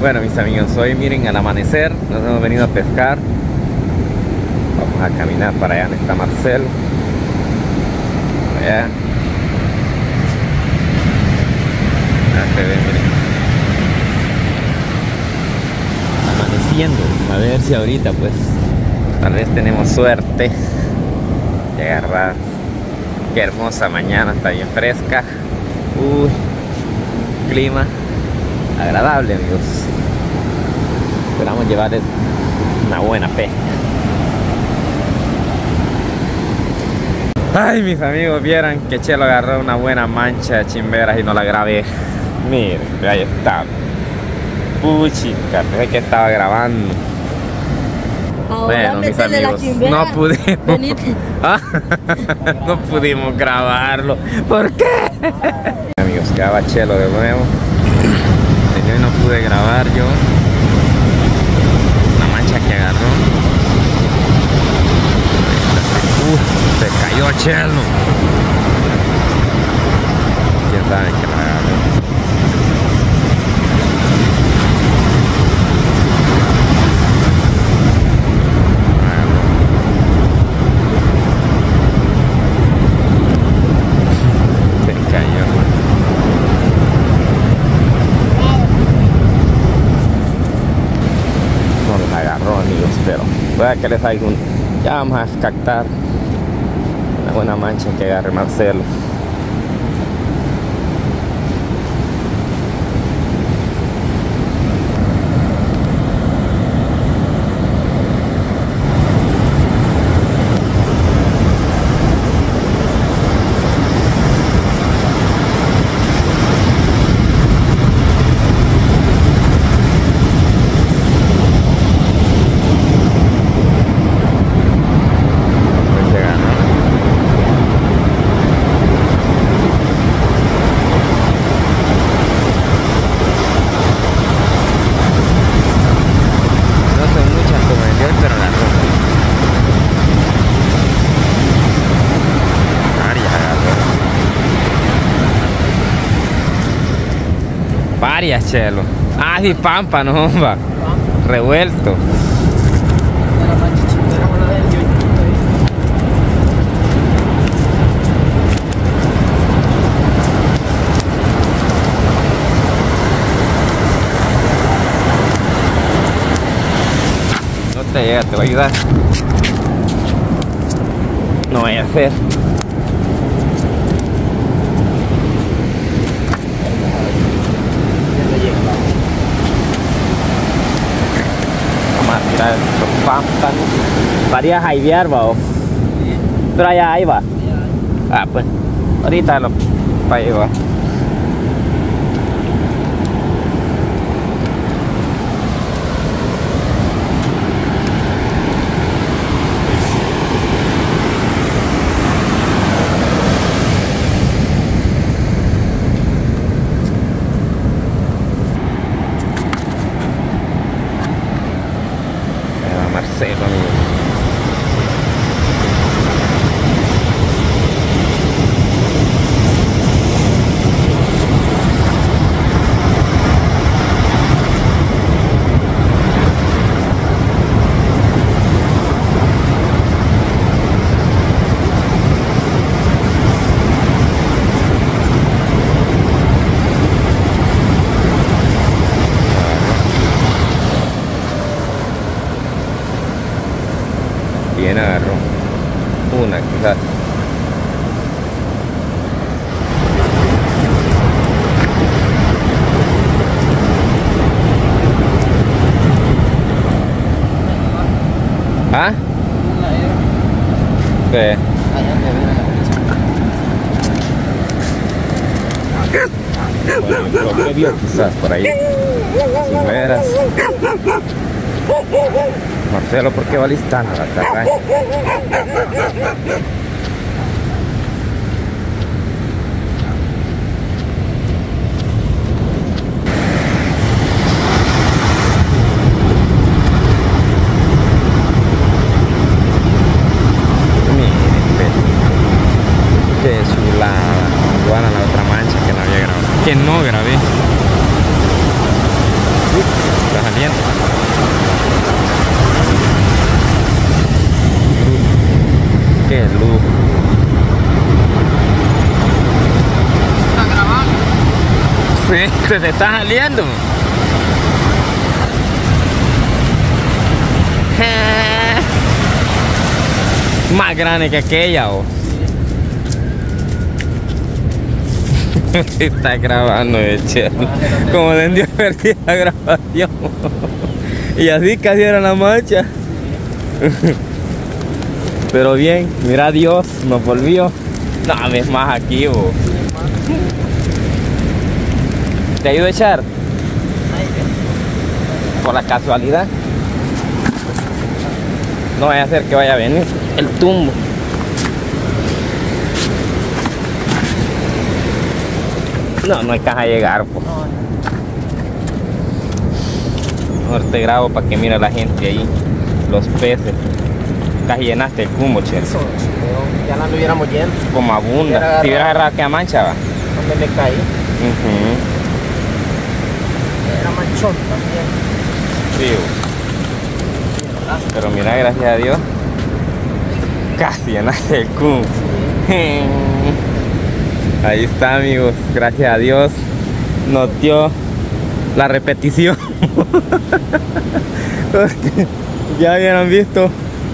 Bueno, mis amigos, hoy miren al amanecer nos hemos venido a pescar. Vamos a caminar para allá donde está Marcelo. Allá. Ya se ve, miren. Amaneciendo. A ver si ahorita pues tal vez tenemos suerte de agarrar. Qué hermosa mañana, está bien fresca. Clima agradable, amigos. Esperamos llevar una buena pesca. Ay, mis amigos, vieran que Chelo agarró una buena mancha de chimberas y no la grabé. Miren, ahí está. Puchica, pensé que estaba grabando. Ahora bueno, mis amigos, no pudimos. No pudimos grabarlo. ¿Por qué? Amigos, quedaba Chelo de nuevo. Hoy no pude grabar yo. La mancha que agarró. Se cayó Chelo. Quién sabe que la agarró. Pero voy a que les haga ya vamos a captar una buena mancha que agarre Marcelo. Varias, Chelo. Ah, sí, pámpano, va. Revuelto. No te llega, te voy a ayudar. No vaya a hacer. Tirar los pámpanos. Varias jaibear, va. Pero allá ahí va. Ah, pues. Ahorita lo va a llevar. Marcelo, amigos. Bien agarró una quizás. ¿Ah? Sí. Bueno, creo que vio quizás por ahí. Si veras. Marcelo, ¿por qué va listando la carga? Qué chulada. Igual a la otra mancha que no había grabado. Que no grabé. Se te está saliendo. Más grande que aquella, ¿o? Está grabando el chelo. Como de perdí la grabación. Y así casi era la marcha. Pero bien, mira, Dios nos volvió. No, ves más aquí, ¿o? ¿Te ayudo a echar? Por la casualidad. No vaya a ser que vaya a venir el tumbo. No, no hay caja a llegar, pues. Ahora te grabo para que mire la gente ahí, los peces. Casi llenaste el cumbo, che. Eso, ya la anduviéramos yendo. Como abunda. Si hubieras agarrado que a mancha, va. Donde me caí. Era manchón también. Sí. Pero mira, gracias a Dios, casi llenaste el cumbo. Ahí está, amigos, gracias a Dios nos dio la repetición. Ya habían visto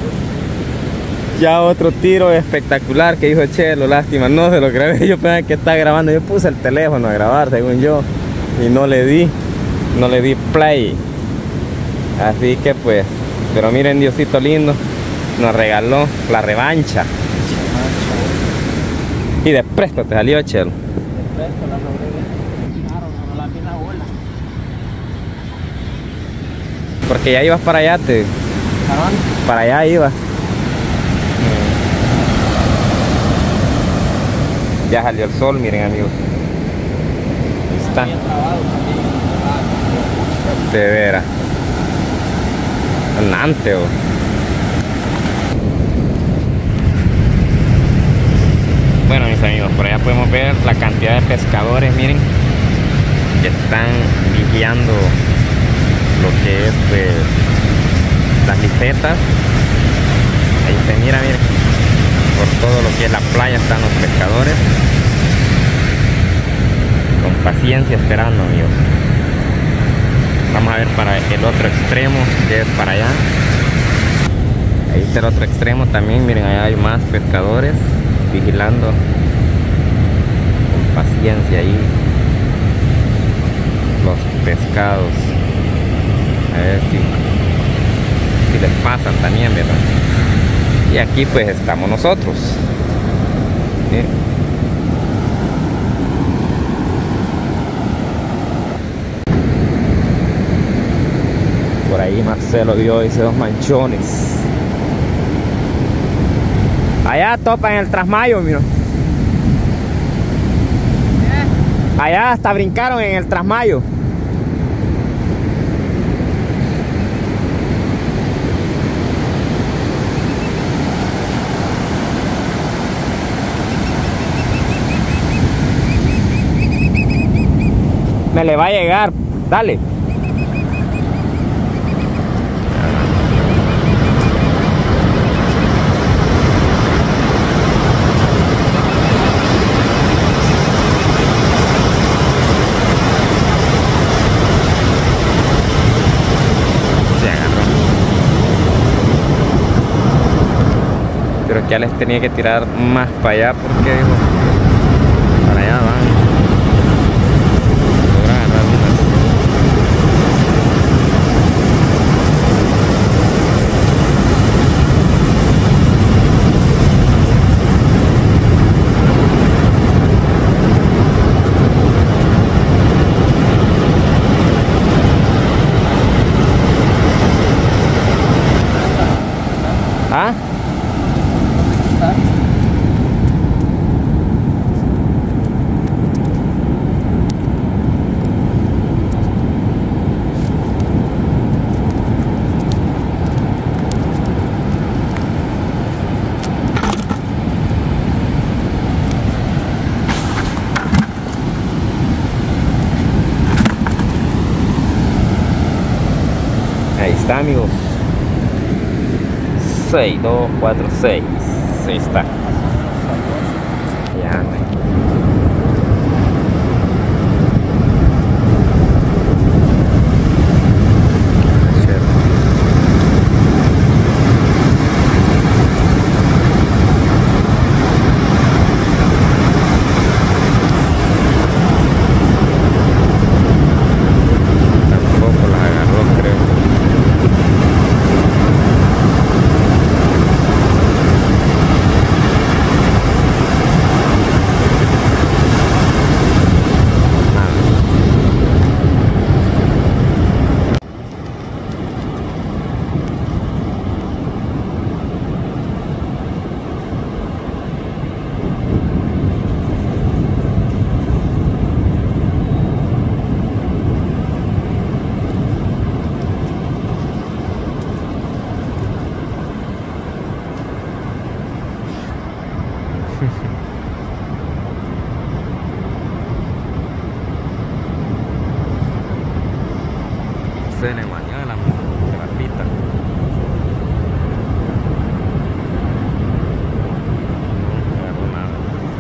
ya otro tiro espectacular que hizo Chelo. Lástima, no se lo grabé. Yo pensaba que estaba grabando, yo puse el teléfono a grabar según yo y no le di play. Así que pues, pero miren, Diosito lindo nos regaló la revancha. Y de presto te salió, Chelo. De presto la logré. Claro, no la vi la ola. Porque ya ibas para allá, para allá ibas. Ya salió el sol, miren, amigos. Ahí está. De veras. Anante, oh. Bueno, mis amigos, por allá podemos ver la cantidad de pescadores, miren, que están vigiando lo que es pues, las licetas. Ahí se mira, miren, por todo lo que es la playa están los pescadores, con paciencia esperando, amigos. Vamos a ver para el otro extremo, que es para allá. Ahí está el otro extremo también, miren, allá hay más pescadores vigilando con paciencia ahí los pescados, a ver si les pasan también, ¿verdad? Y aquí pues estamos nosotros. ¿Sí? Por ahí Marcelo vio ese dos manchones. Allá topan el Trasmayo, mira. Allá hasta brincaron en el Trasmayo. Me le va a llegar, dale. Pero que ya les tenía que tirar más para allá porque dijo, para allá van. Logra agarrar unas. ¿Ah? Ahí está, amigos. 6, 2, 4, 6. Ahí está. Ya. cena mañana, de la pista. No agarró nada.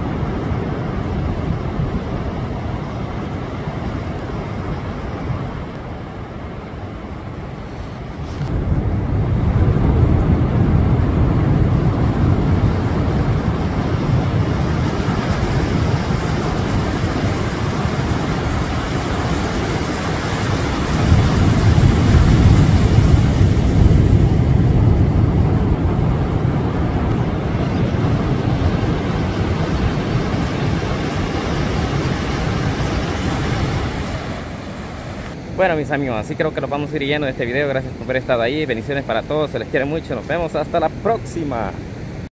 Bueno, mis amigos, así creo que nos vamos a ir yendo de este video. Gracias por haber estado ahí. Bendiciones para todos. Se les quiere mucho. Nos vemos hasta la próxima.